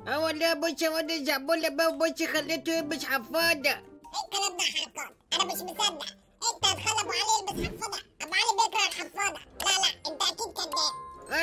والله يا باشا وانا زعبولة بقى وباشا خليته يلبس حفاضة. ايه الكلام ده يا حركات؟ انا مش مصدق. انت هتخلي ابو علي يلبس حفاضه؟ ابو علي بيكره الحفاضه. لا انت اكيد كذاب.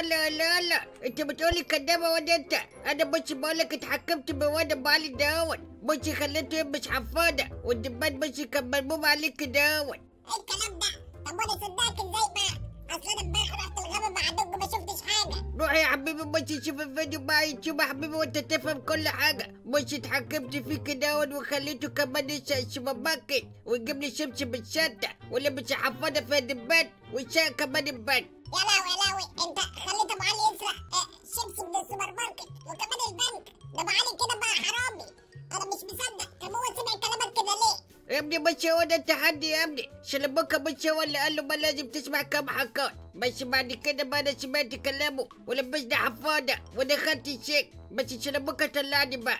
لا انت بتقولي كدابة ولا انت؟ انا بس بقولك اتحكمت بواد ابو علي داون، بس خليته يلبس حفاضة والدبان بس كان ملموم عليك داون. ايه الكلام ده؟ طب وانا صدقك ازاي بقى؟ اصل انا امبارح رحت الغابه مع دج ما شفتش حاجه. روح يا حبيبي بس شوف الفيديو بقى يوتيوب يا حبيبي وانت تفهم كل حاجة، بس اتحكمت فيك داون وخليته كمان يسع السوبرماركت ويجيب لي شمس بالشنطة ولبس حفاضة فيها دبان ويساق كمان البنك. يا لهوي انت خليت ابو علي يسرق شيبسي من السوبر ماركت وكمان البنك. ده ابو علي كده بقى حرامي. انا مش مصدق. طب هو سمع كلامك كده ليه؟ يا ابني بس هو ده التحدي يا ابني، شلبوكة بس هو اللي قال له ما لازم تسمع كام حكاية، بس بعد كده ما انا سمعت كلامه ولبسنا حفاضة ودخلت السجن، بس شلبوكة طلعني بقى.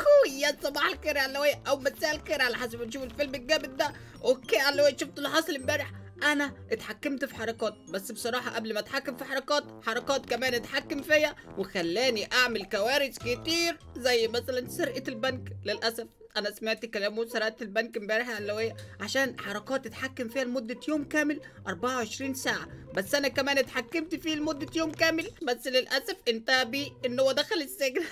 يا صباح الخير يا علوية او مساء الخير على حسب نشوف الفيلم الجامد ده. اوكي يا علوية، شفت اللي حصل امبارح؟ انا اتحكمت في حركات، بس بصراحة قبل ما اتحكم في حركات كمان اتحكم فيا وخلاني اعمل كوارث كتير، زي مثلا سرقة البنك. للاسف انا سمعت كلامه وسرقت البنك امبارح يا علوية، عشان حركات اتحكم فيها لمدة يوم كامل 24 ساعة، بس انا كمان اتحكمت فيه لمدة يوم كامل، بس للاسف انتهى بيه ان هو دخل السجن.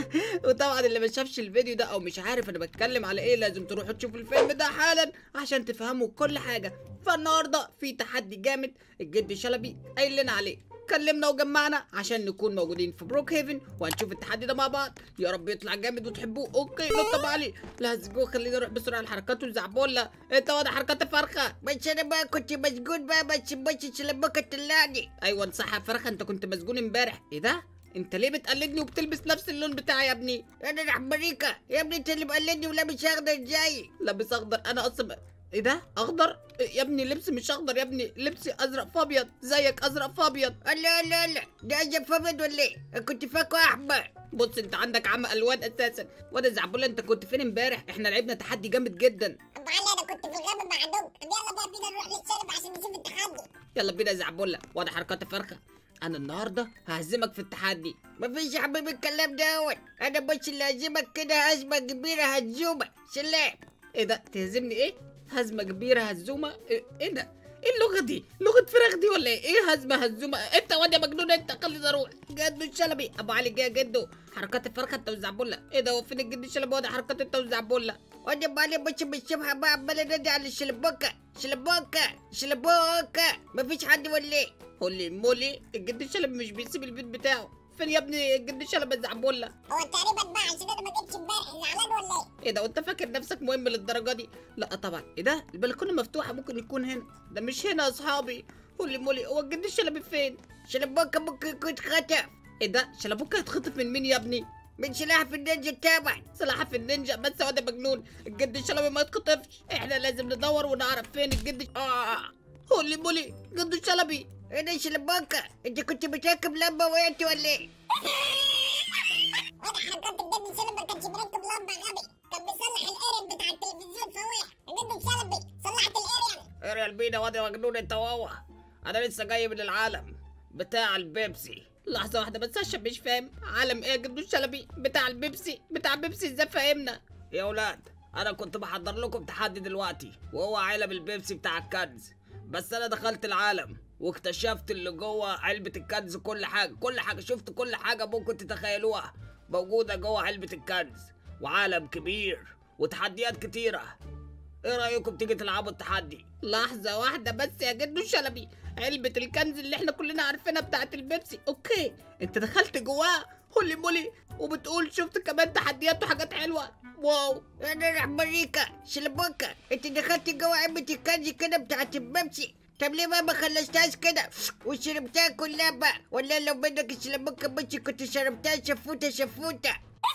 وطبعا اللي ما شافش الفيديو ده او مش عارف انا بتكلم على ايه، لازم تروحوا تشوفوا الفيلم ده حالا عشان تفهموا كل حاجة. فالنهارده في تحدي جامد الجد شلبي قايل لنا عليه، كلمنا وجمعنا عشان نكون موجودين في بروك هيفن وهنشوف التحدي ده مع بعض. يا رب يطلع جامد وتحبوه. اوكي نط علي، ليتس جو. خلينا نروح بسرعه الحركات والزعبوله. انت واضح حركات فرخه. بس انا بقى كنت مسجون بقى، بس شلبوكة طلعني. ايوه صح يا فرخه، انت كنت مسجون امبارح. ايه ده؟ انت ليه بتقلدني وبتلبس نفس اللون بتاعي يا ابني؟ انا الامريكا يا ابني، انت اللي مقلدني ولابس اخضر زيي. لابس اخضر؟ انا اصلا ايه ده اخضر يا ابني؟ لبسي مش اخضر يا ابني، لبسي ازرق فابيض زيك، ازرق فابيض. لا ده ازرق فابيض ولا ايه؟ انا كنت فاكره احمر. بص انت عندك عم الوان اساسا. واد زعبوله انت كنت فين امبارح؟ احنا لعبنا تحدي جامد جدا. ابو علي انا كنت في الغابه مع دج. طب يلا بقى بينا نروح للشارع عشان نشوف التحدي. يلا بينا يا زعبوله، واضح حركات فرخه. انا النهارده ههزمك في التحدي. مفيش يا حبيبي الكلام دوت، انا بس اللي هزمك كده هزمه كبيره هزومه. سلام. ايه ده؟ تهزمني ايه؟ هزمه كبيره هزومه؟ ايه ده؟ ايه اللغه دي؟ لغه فراخ دي ولا ايه؟ ايه هزمه هزومه؟ انت واد يا مجنون انت، خليني اروح. جد الشلبي ابو علي جه جده حركات الفرخه انت والزعبوله. ايه ده؟ هو فين الجد الشلبي؟ واد حركات انت والزعبوله. وانا بالي بس بالشبهه بقى عمال انادي على الشلبوكه. مفيش حد ولا ايه؟ هولي مولي، الجد الشلبي مش بيسيب البيت بتاعه. فين يا ابني الجد الشلبي الزعبوله؟ هو تقريبا بقى عشان انا ما جيتش امبارح زعلان ولا ايه؟ ايه ده؟ وانت فاكر نفسك مهم للدرجه دي؟ لا طبعا. ايه ده؟ البلكونه مفتوحه، ممكن يكون هنا. ده مش هنا يا اصحابي. هولي مولي، هو الجد الشلبي فين؟ شلبوكه ممكن يكون اتخطف. ايه ده؟ شلبوكه هيتخطف من مين يا ابني؟ من سلاحف النينجا طبعا. سلاحف النينجا؟ بس هو ده مجنون، الجد الشلبي ما يتخطفش. احنا لازم ندور ونعرف فين الجد. هولي مولي، جد الشلبي. انا شلبوكه، انت كنت بتركب لمبه وقعت ولا ايه؟ واضح حركات الجد الشلبي ما كانش مركب لمبه غبي، كان بيصلح الاريال بتاع التلفزيون فوقع. الجد الشلبي صلحت الاريال. اريال بينا واد يا مجنون انت وهو. انا لسه جاي من العالم بتاع البيبسي. لحظة واحدة بس عشان مش فاهم. عالم ايه يا جدو الشلبي؟ بتاع البيبسي؟ بتاع بيبسي ازاي؟ فاهمنا يا ولاد. انا كنت بحضر لكم تحدي دلوقتي وهو عالم البيبسي بتاع الكنز، بس انا دخلت العالم واكتشفت اللي جوه علبة الكنز. كل حاجة شفت كل حاجة ممكن تتخيلوها موجودة جوه علبة الكنز، وعالم كبير وتحديات كتيرة. ايه رأيكم تيجي تلعبوا التحدي؟ لحظة واحدة بس يا جدو الشلبي، علبة الكنز اللي احنا كلنا عارفينها بتاعت البيبسي، اوكي انت دخلت جواها هولي مولي وبتقول شفت كمان تحديات وحاجات حلوة؟ واو. انا راح امريكا شلبوكه، انت دخلت جوه علبه الكنز كده بتاعت البيبسي، طب ليه ما خلصتهاش كده وشربتها كلها بقى؟ ولا لو بدك الشلبوكه بس كنت شربتها شفوته.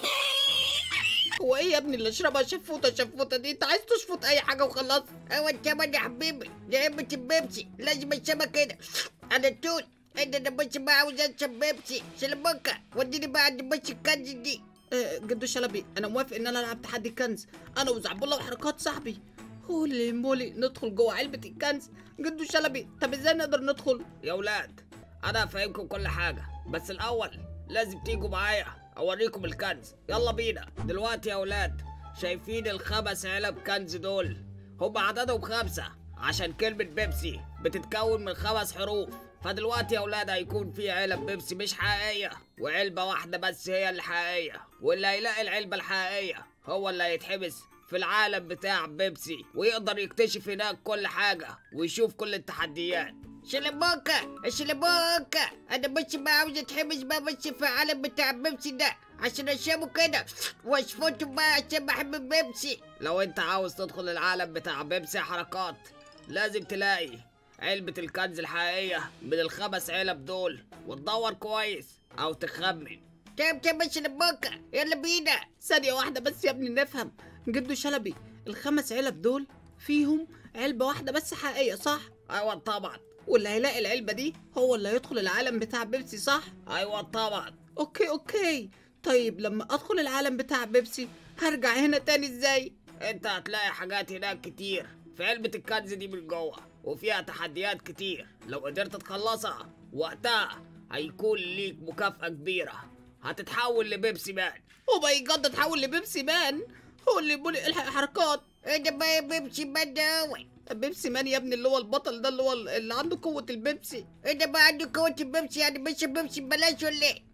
هو ايه يا ابني اللي اشربها شفوطه دي؟ انت عايز تشفط اي حاجه وخلاص؟ ايوه انت يا حبيبي، دي علبه البيبسي لازم اشربها كده على طول. انا بس ما عاوز اشرب بيبسي. شلبوكه وديني بقى عند بس الكنز دي. جدو شلبي انا موافق ان انا العب تحدي الكنز، انا وزعبولة وحركات صاحبي. هولي مولي، ندخل جوه علبة الكنز؟ جدو شلبي طب ازاي نقدر ندخل؟ يا ولاد انا هفهمكم كل حاجة، بس الاول لازم تيجوا معايا اوريكم الكنز. يلا بينا دلوقتي يا اولاد. شايفين ال5 علب كنز دول؟ هم عددهم 5 عشان كلمة بيبسي بتتكون من 5 حروف. فدلوقتي يا اولاد هيكون في علب بيبسي مش حقيقية، وعلبة واحدة بس هي اللي حقيقية، واللي هيلاقي العلبة الحقيقية هو اللي هيتحبس في العالم بتاع بيبسي، ويقدر يكتشف هناك كل حاجة ويشوف كل التحديات. شلبوكة شلبوكة، انا بس ما عاوز اتحبس بقى بس في العالم بتاع بيبسي ده عشان اشربه كده واشفطه بقى عشان بحب بيبسي. لو انت عاوز تدخل العالم بتاع بيبسي يا حركات، لازم تلاقي علبة الكنز الحقيقية من ال5 علب دول، وتدور كويس او تخمن. طب يا شلبوكة يلا بينا. ثانية واحدة بس يا ابني نفهم. جدو شلبي، ال5 علب دول فيهم علبة واحدة بس حقيقية صح؟ ايوه طبعا. واللي هيلاقي العلبة دي هو اللي هيدخل العالم بتاع بيبسي صح؟ ايوه طبعا. اوكي. طيب لما ادخل العالم بتاع بيبسي هرجع هنا تاني ازاي؟ انت هتلاقي حاجات هناك كتير في علبة الكنز دي من جوه، وفيها تحديات كتير. لو قدرت تخلصها وقتها هيكون ليك مكافأة كبيرة، هتتحول لبيبسي مان. او ماي جاد، اتحول لبيبسي مان؟ هو اللي بيقول الحق حركات. ايه ده بقى يا بيبسي مان ده هو؟ بيبسي مان يا ابني اللي هو البطل ده، اللي هو اللي عنده قوة البيبسي. ايه ده بقى عنده قوة البيبسي؟ يعني مش بيبسي ببلاش ولا ايه؟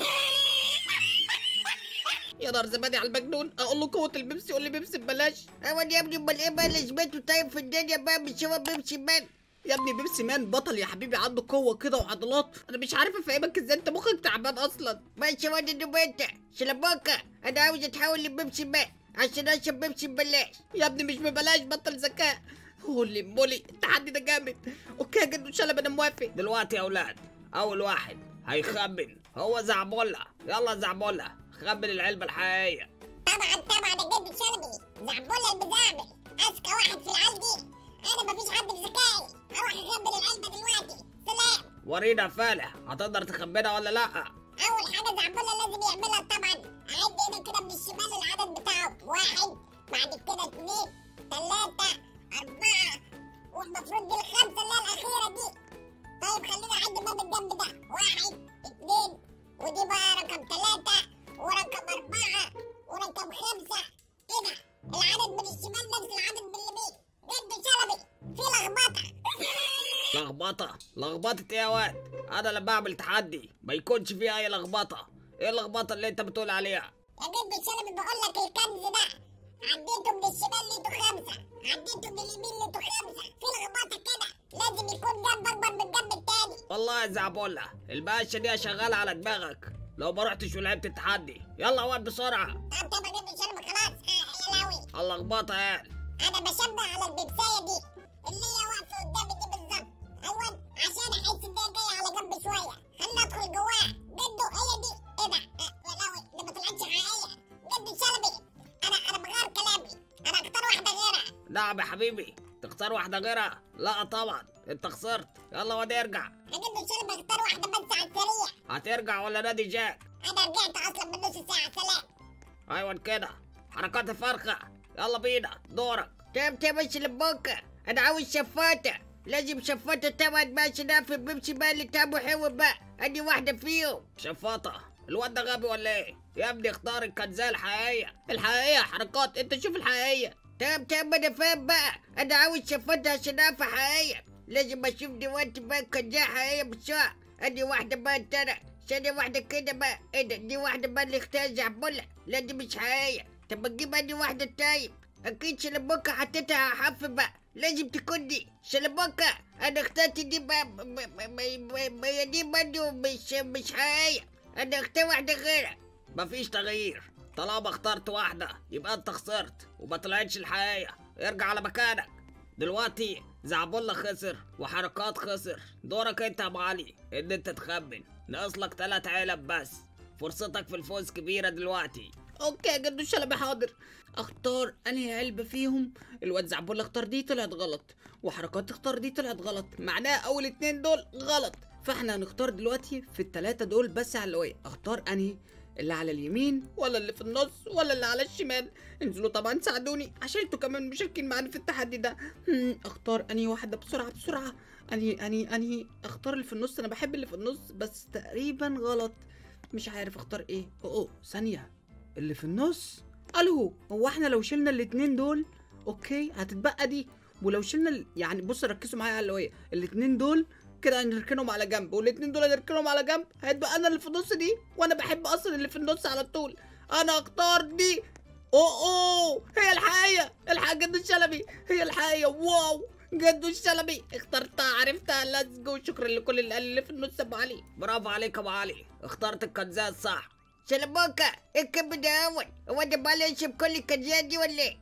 يا نهار زبادي على المجنون، اقول له قوة البيبسي يقول لي بيبسي ببلاش. هو يا ابني امال ايه بقى لازمته طيب في الدنيا بقى مش هو بيبسي مان؟ يا ابني بيبسي مان بطل يا حبيبي، عنده قوة كده وعضلات. انا مش عارف افهمك ازاي، انت مخك تعبان اصلا. ماشي واد النباتة شلبوكة، انا عاوز اتحول لبيبسي مان عشان اشرب بيبسي ببلاش. يا ابني مش ببلاش، بطل ذكاء. هولي مولي التحدي ده جامد. اوكي يا جدو شلبي انا موافق. دلوقتي يا اولاد اول واحد هيخمن هو زعبولة. يلا زعبولة خمن العلبة الحقيقية. طبعا يا جد شلبي، زعبولة المزعبل اذكى واحد في العيال دي. انا مفيش حد بذكائي. هروح اخبل العلبة دلوقتي. سلام. ورينا فالح هتقدر تخمنها ولا لا؟ اول حاجة زعبولة لازم يعملها طبعا اعد هنا كده من الشمال العدد بتاعه. 1، بعد كده 2، 3، 4، والمفروض دي ال5 اللي هي الاخيرة دي. طيب خلينا اعد بقى بالجنب ده. 1، 2، ودي بقى رقم 3 ورقم 4 ورقم 5. ايه ده؟ العدد من الشمال نفس العدد من اليمين. جد شلبي في لخبطة. لخبطة ايه يا واد؟ انا لما بعمل تحدي ما يكونش فيه اي لخبطة. ايه اللخبطة اللي انت بتقول عليها؟ يا جد شلبي بقول لك الكنز ده عديته من الشمال لقيته 5، عديته من اليمين لقيته 5. في لخبطة كده، لازم يكون جنب اكبر من الجنب التاني. والله يا زعبولة الباشا دي شغالة على دماغك لو ما رحتش ولعبت التحدي. يلا واد بسرعة. طب يا جد شلبي خلاص. يا لهوي اللخبطة قال. انا بشبه على البيبسية دي اللي هي واقفة قدامي دي بالظبط. ايوه عشان احس ان هي جاية على جنب شوية. خليني ادخل جواها. جدو هي دي. ايه ده؟ يا لهوي ده ما طلعتش حقيقية. جد شلبي انا بغير كلامي. انا اختار واحدة غيرها. نعم يا حبيبي، تختار واحدة غيرها؟ لا طبعا انت خسرت. يلا واد ارجع. يا جد شلبي اختار واحدة بس على السريع. هترجع ولا نادي جاك؟ انا رجعت اصلا من نص ساعة. سلام. ايوه كده حركات فرخة. يلا بينا دورك. طب يا شلبوكة انا عاوز شفاطة. لازم شفاطة طبعا بقى عشان في بيبسي بقى اللي تعبه حلو بقى. ادي واحدة فيهم. شفاطة؟ الواد ده غبي ولا ايه؟ يا ابني اختار الكنزة الحقيقية. الحقيقية حركات، انت شوف الحقيقية. طب انا فاهم بقى. انا عاوز شفاطة عشان اعرف حقيقية. لازم اشوف دلوقتي بقى الكنزة حقيقية بسرعة. ادي واحدة بقى ترى. ثانية واحدة كده بقى. ايه ده؟ دي واحدة بقى اللي اختار زعبولة. لا دي مش حقيقية. طب اجيب ادي واحدة طيب. اكيد شلبوكة حطيتها على حرف بقى. لازم تكون دي شلبوكة. انا اخترت دي بقى دي برضه مش حقيقية. انا اختار واحدة غيرها. مفيش تغيير. طالما اخترت واحدة يبقى انت خسرت وما طلعتش الحقيقة. ارجع على مكانك. دلوقتي زعبولة خسر وحركات خسر. دورك انت يا ابو علي ان انت تخمن. ناقصلك 3 علب بس. فرصتك في الفوز كبيرة دلوقتي. اوكي يا جدو شلبي حاضر. اختار انهي علبة فيهم. الواد زعبولة اختار دي طلعت غلط، وحركات اختار دي طلعت غلط، معناها اول 2 دول غلط. فاحنا هنختار دلوقتي في ال3 دول بس علوية. اختار انهي؟ اللي على اليمين ولا اللي في النص ولا اللي على الشمال؟ انزلوا طبعا ساعدوني عشان انتوا كمان مشاركين معانا في التحدي ده. اختار انهي واحدة بسرعة. انهي اختار اللي في النص. انا بحب اللي في النص بس تقريبا غلط. مش عارف اختار ايه. اوه ثانيه، اللي في النص. الو، هو احنا لو شلنا الاتنين دول اوكي هتتبقى دي، ولو شلنا يعني بصوا ركزوا معايا على ايه، الاتنين دول كده هنركنهم على جنب، والاتنين دول هنركنهم على جنب، هيتبقى انا اللي في النص دي، وانا بحب اصلا اللي في النص على طول. انا اختار دي. اوه هي الحقيقة، الحق جدو الشلبي، هي الحقيقة. واو جدو الشلبي اخترتها، عرفتها. ليتس جو. شكرا لكل اللي قال اللي في النص. ابو علي برافو عليك يا ابو علي، اخترت الكنزات صح. شلبوكة اركب بداون. هو ده بالي يشرب كل الكنزات دي ولا ايه؟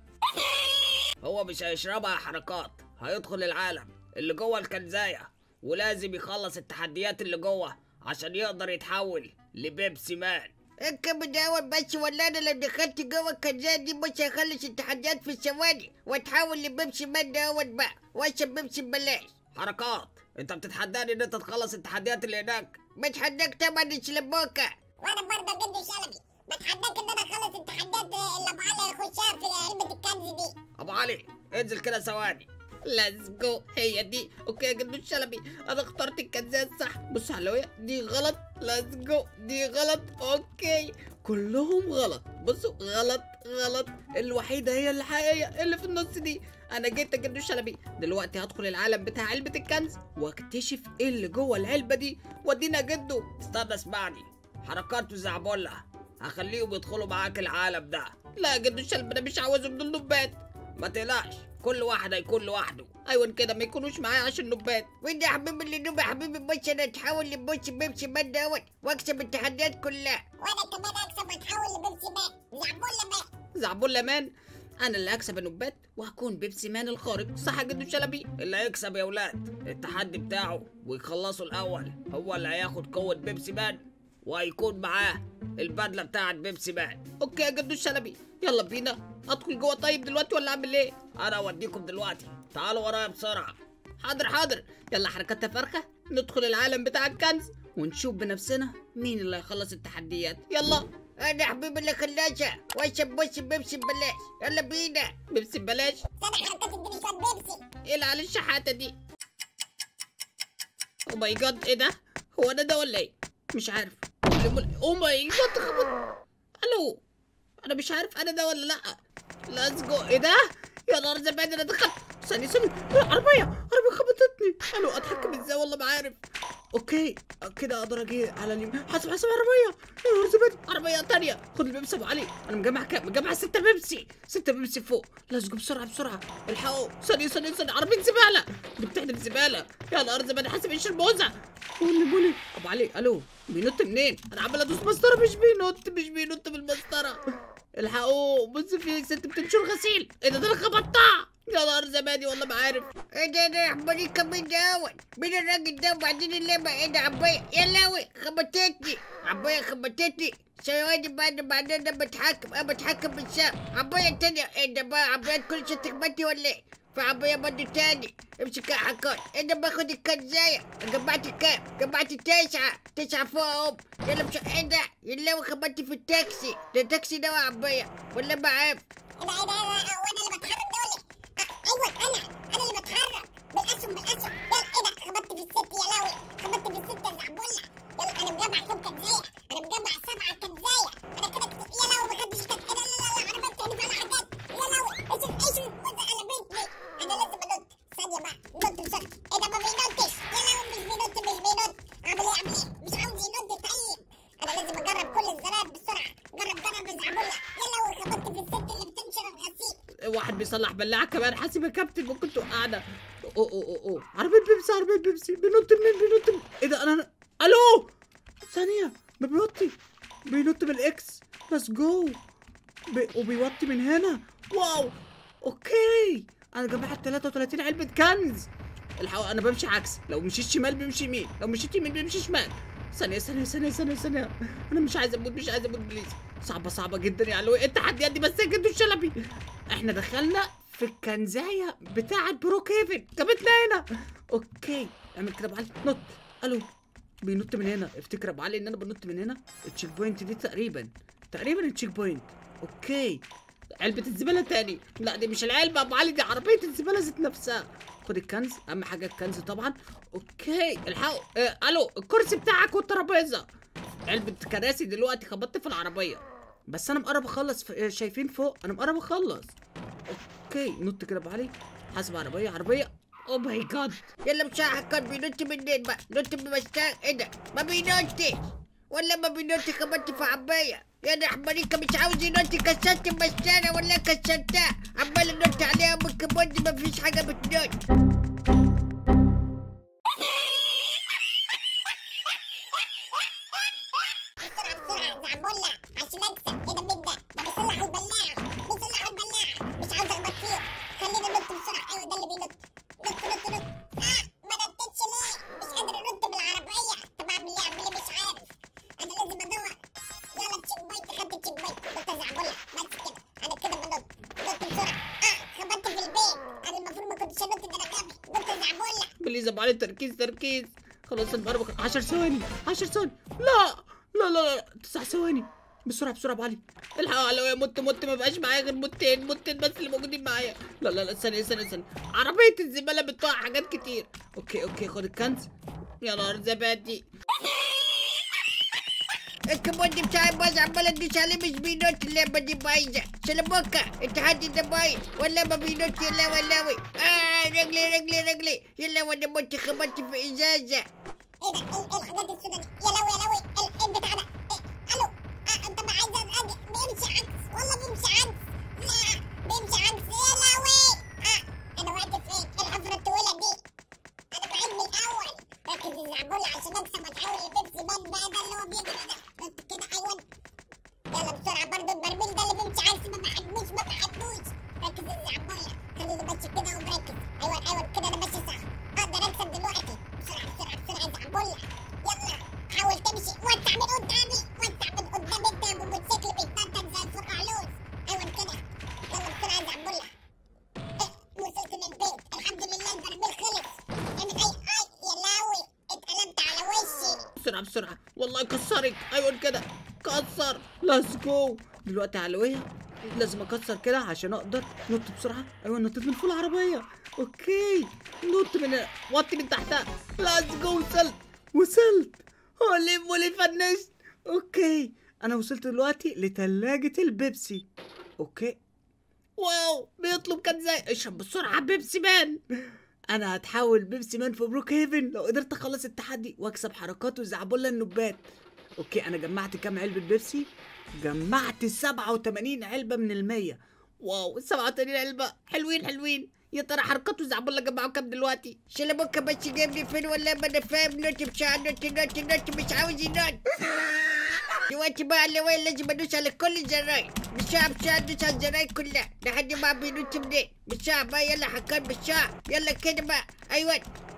هو مش هيشربها حركات، هيدخل العالم اللي جوه الكنزايه، ولازم يخلص التحديات اللي جوه عشان يقدر يتحول لبيبسي مان. اركب بداون بس، ولا انا لو دخلت جوه الكنزات دي مش هخلص التحديات في ثواني واتحول لبيبسي مان داون بقى واشرب بيبسي ببلاش. حركات، انت بتتحداني ان انت تخلص التحديات اللي هناك؟ بتحداك طبعا يا شلبوكة. وانا برضه جدو شلبي بتحداك ان انا اخلص التحديات اللي ابو علي يخشها في علبه الكنز دي. ابو علي انزل كده ثواني. ليتس جو. هي دي اوكي يا جدو الشلبي، انا اخترت الكنزات صح. بص يا علوية، دي غلط. ليتس جو. دي غلط. اوكي كلهم غلط. بصوا غلط غلط، الوحيدة هي الحقيقية اللي في النص دي. انا جيت يا جدو الشلبي، دلوقتي هدخل العالم بتاع علبة الكنز واكتشف ايه اللي جوه العلبة دي. ودينا يا جدو. استنى اسمعني، حركات وزعبولة هخليهم يدخلوا معاك العالم ده. لا يا جدو الشلبي، انا مش عاوزهم دول نبات. ما تقلقش، كل واحد هيكون لوحده. ايوه كده، ما يكونوش معايا عشان نبات. وين يا حبيبي اللي نوب يا حبيبي، بس انا اتحول لبيبسي بيبسي مان داون واكسب التحديات كلها. وانا كمان اكسب واتحول لبيبسي مان زعبولة مان. زعبولة مان. انا اللي هكسب النبات وهكون بيبسي مان الخارق، صح يا جدو الشلبي؟ اللي هيكسب يا ولاد التحدي بتاعه ويخلصه الاول هو اللي هياخد قوة بيبسي مان، وهيكون معاه البدلة بتاعت بيبسي مان. اوكي يا جدو الشلبي، يلا بينا. ادخل جوه طيب دلوقتي ولا اعمل ايه؟ انا اوديكم دلوقتي، تعالوا ورايا بسرعة. حاضر حاضر. يلا حركات فرخة، ندخل العالم بتاع الكنز ونشوف بنفسنا مين اللي هيخلص التحديات. يلا. انا حبيبي اللي خلاشة واشرب بيبسي بيبسي ببلاش. يلا بينا. بيبسي ببلاش. استنى حركات اديني شويه بيبسي. ايه اللي على الشحاتة دي؟ او ماي جاد، ايه ده؟ هو انا ده ولا ايه؟ مش عارف. او ماي جاد، خبط. الو، انا مش عارف انا ده ولا لا. ليتس جو. ايه ده؟ يا نهار زبادي، انا دخلت. ثانية عربية خبطتني. الو، اتحكم ازاي والله ما عارف. اوكي كده اقدر اجي على اليمين. حاسب عربية. يا نهار زبادي، عربية تانية. خد البيبسي ابو علي، انا مجمع كام؟ مجمع 6 بيبسي. 6 بيبسي فوق. ليتس جو بسرعة الحقوا. ثانية عربية زبالة، دي بتحدف زبالة. يا نهار زبادي، حاسب ايش الموزع. بولي ابو علي. الو، بينط منين؟ انا عمال ادوس مسطرة مش بينط بالمسطرة. الحقوا، بص في ست بتنشر غسيل. ايه ده انا خبطتها. يا نهار زبادي والله ما عارف. ايه ده انا حبيبي كمان داون. مين الراجل ده وبعدين اللعبة؟ ايه ده عباية؟ يا لاوي خبطتني. عباية خبطتني. ثواني بعدين انا بتحكم بالساعة. عباية تانية. ايه ده بقى عبايات كل شيء تخبطي ولا ايه؟ في عباية برضه تاني. امسك يا حكاية. انا باخد الكنزاية. جمعت كام؟ جمعت 9 فوقهم. يلا مش ايه ده؟ يلا خبطت في التاكسي. ده تاكسي ده عباية ولا ما عارف؟ ايه ده وانا اللي بتحرك ده ولا ايه؟ ايوه انا اللي بتحرك بالاسهم. يلا ايه ده؟ خبطت في الست يا لاوي، خبطت في الست يا زعبولة. يلا انا مجمع كام كنزاية؟ انا مجمع 7 كنزاية. انا كده يا لاوي ما خدتش لا انا بنت فيها حاجات. يا لاوي ايش انا بنتي. انا لازم انط. ثانية بقى نط بسرعة. ايه ده ما بينطش. يا لاوي مش بينط. اعمل ايه؟ مش عاوز ينط. طيب انا لازم اجرب كل الزراير بسرعة. جرب يا زعبولة. يا لاوي خبطت في الست اللي بتنشر الغسيل. واحد بيصلح بلاعة كمان. حاسب يا كابتن ممكن توقعنا. اوه عربية بيبسي بينط منين؟ ايه ده انا الو، ثانية بينط بالاكس. ليتس جو. وبيوطي من هنا. واو اوكي، انا جمعت 33 علبة كنز. الحقيقة انا بمشي عكس، لو مشيت شمال بيمشي يمين، لو مشيت يمين بيمشي شمال. ثانية انا مش عايز اموت بليز. صعبة جدا يا علوي التحديات دي. بس يا جدو الشلبي، احنا دخلنا في الكنزاية بتاعة بروكيفن، جابتنا هنا. اوكي اعمل كده ابو علي، نط. الو، بينط من هنا. افتكر ابو علي ان انا بنط من هنا. التشيك بوينت دي تقريبا التشيك بوينت. اوكي، علبة الزبالة تاني. لا دي مش العلبة ابو علي، دي عربية الزبالة ذات نفسها. خد الكنز، اهم حاجة الكنز طبعا. اوكي الحقوا. الو، الكرسي بتاعك والترابيزة. علبة كراسي دلوقتي، خبطت في العربية. بس انا مقرب اخلص، شايفين فوق انا مقرب اخلص. اوكي نط كده بعلي، حاسب عربية. او ماي جاد. يلا بسرعة حكات. بينط منين بقى؟ نط بمشتاق. ايه ده؟ ما بينطش ولا ما بينطش؟ خبطت في عباية. يا ده حماريكا مش عاوز ينط. كسرت المشتارة ولا كسرتها؟ عمال انط عليها بالكيبورد مفيش حاجة بتنط. بسرعة زعبولة عشان اكسب. ايه ده مين ده؟ ده بيصلحوا البلاعة. مش عاوز اخبط فيه. خلينا ننط بسرعة. ايوه ده اللي بينط. نط. ما نطتش ليه؟ مش قادر انط بالعربية. طب اعمل ايه مش عارف. انا لازم ادور. يلا تشيك بوينت. خدت تشيك بوينت. نط يا زعبولة بس كده. انا كده بنط. نط بسرعة. خبطت في البيت. انا المفروض ما كنتش انط ده، انا غبي. نط يا زعبولة. بليز ابو علي، تركيز. خلاص انا مقرب. 10 ثواني. لا 9 ثواني. بسرعة ابو علي. الحق لو يا مت ما بقاش معايا غير موتين بس اللي موجودين معايا. لا ثانية. عربية الزبالة بتطلع حاجات كتير. اوكي خد الكنز. يا نهار زبادي. الكيبورد بتاعي باظ. عمال ادوس عليه مش بينط. اللعبة دي بايظة. سلاموكا التحدي ده بايظ ولا ما بينط؟ يلا ولاوي. رجلي. يلا وانا مت. خبطت في ازازة. ايه ده؟ ايه الحاجات السوداء دي؟ يا لوي ايه البتاع ده؟ الو. انت ما عايز بيمشي عكس. والله بيمشي عكس. لا بيمشي عكس. يا لوي. انا واقف فين؟ الحفرة الطويلة دي. انا بعيد من الاول. ركز يا زعبولة عشان اكسب واتحول لبيبسي مان بقى. ده اللي هو بيجري ده. انت كده ايوه. يلا بسرعة. برضه البرميل ده اللي بيمشي عكس. ما بحبوش. ركز يا زعبولة. خليني ماشي كده ومركز. ايوه كده انا ماشي صح. اقدر اكسب دلوقتي. بسرعة يا زعبولة. يلا حاول تمشي. وسع من قدامي. انت يا موتوسيكل بيتنطط زي الفرقعلوز. ايوه كده. يلا بسرعة يا زعبولة. وصلت للبيت الحمد لله. البرميل خلص. يا لاوي اتقلبت على وشي. بسرعة والله كسرك. ايوه كده كسر. ليتس جو. دلوقتي علوية لازم اكسر كده عشان اقدر نط بسرعة. ايوه نطيت من فوق العربية. اوكي نط وطي من تحتها. ليتس جو. وصلت. هولي فنشت. اوكي انا وصلت دلوقتي لتلاجة البيبسي. اوكي واو بيطلب كان زي اشرب بسرعة بيبسي مان. انا هتحول بيبسي مان في بروك هيفن لو قدرت اخلص التحدي واكسب حركات وزعبولة النوبات. اوكي انا جمعت كام علبة بيبسي؟ جمعت 87 علبة من 100. واو 87 علبة حلوين. يا ترى حركات وزعبولة جمعوا كام دلوقتي؟ سلاموكا بس جايبني فين ولا ما انا فاهم. نط بسرعة. نط مش عاوز ينط. دلوقتي بقى اللي وين لازم ادوس على كل الزراير. بسرعة ادوس على الزراير كلها لحد ما بينط منين. بسرعة بقى يلا حكام بسرعة. يلا كده بقى. ايوه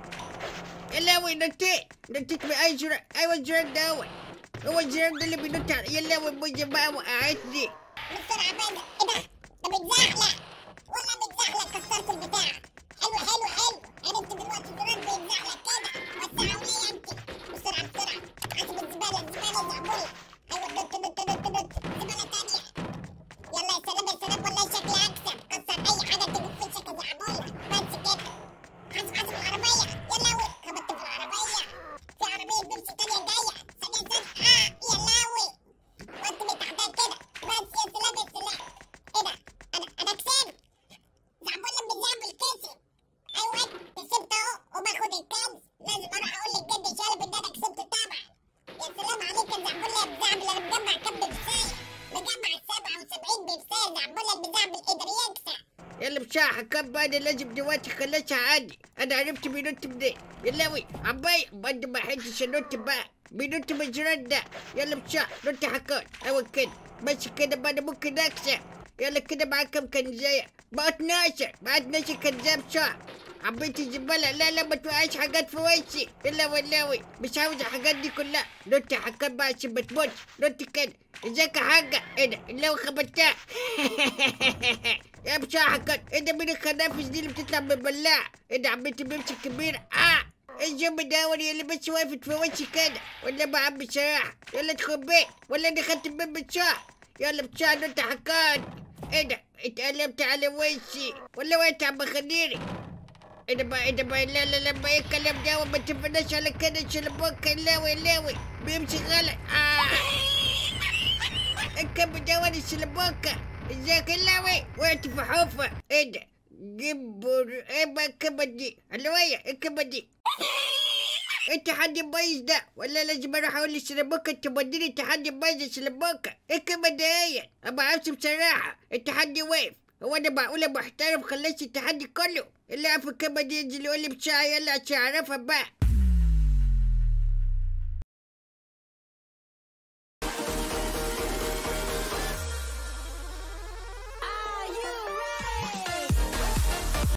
يلا وين نطيت من اي زرار. ايوه الزرار ده هو الزرار ده اللي بينط. يلا والموجة بقى وقعتني. بسرعة بقى. ايه ده؟ ده بيتزحلق. والله بيتزحلق. كسرت البتاع. حلو. عرفت دلوقتي الزرار بيتزحلق كده. وسعوا لي انت. بسرعة. حاسب الزبالة زعبولة. ايوه نط. زبالة تانية. يلا يا سلام والله شكلي اكسب. كسر اي حاجة تجيب في وشك يا زعبولة. بس كده. حاسب العربية. يا لاوي خبطت في العربية. في عربية بيبسي تانية جاية. ثانية. يا لاوي. وانت من تحتها كده. بس يا سلام. ايه ده؟ انا كسبت. زعبولة بتزعبل كسب. ايوه كسبت اهو وباخد الكنز. لازم اروح اقول للجد شالب ان انا كسبت طبعا. يا سلام عليك يا زعبولة يا بزعبل. انا مجمع كام بيبساية؟ مجمع 77 بيبساية. زعبولة بزعبل قدر يكسب. يلا بسرعة حكام بقى. انا لازم دلوقتي اخلصها عادي. انا عرفت بينط منين. يلاوي عباية برضه ما حدش انط بقى. بينط من الزرار ده. يلا بسرعة نط حكام. ايوه كده بس كده بقى انا ممكن اكسب. يلا كده معاك كام كنزاية؟ بقى 12 كنزاية بسرعة. عبيت الزبالة. لا ما توقعش حاجات في وشي. يلا ولاوي مش عاوز الحاجات دي كلها. نط حكام بقى عشان ما تموتش. نط كده. ازيك يا حاجة؟ ايه ده اللي خبطتها؟ يا بسرعة حكام. ايه ده مين الخنافس دي اللي بتطلع من البلاعة؟ ايه ده عبيت بيمشي كبيرة. ايه الجنب ده اللي بس وقفت في وشي كده ولا بعب بصراحة. يلا ادخل بيت ولا دخلت البيت بسرعة. يلا بسرعة نط حكام. ايه ده اتقلبت على وشي ولا وقعت على خديري. ايه ده بقى لا لا لا بقى ايه الكلام ده وما تفناش على كده شلبوكة لاوي بيمشي غلط الكب ده وانا الشلبوكة ازيك اللاوي وقعت في حفرة ايه ده جبر ايه بقى الكبة دي علوية ايه الكبة دي التحدي بايظ ده ولا لازم اروح اقول للشلبوكة تبدلي التحدي بايظ يا شلبوكة ايه الكبة ديت ابقى عارف بصراحة التحدي واقف هو انا معقولة محترف خلصت التحدي كله اللي عارف الكبة دي ينزل يقول لي بساعة يلا عشان اعرفها بقى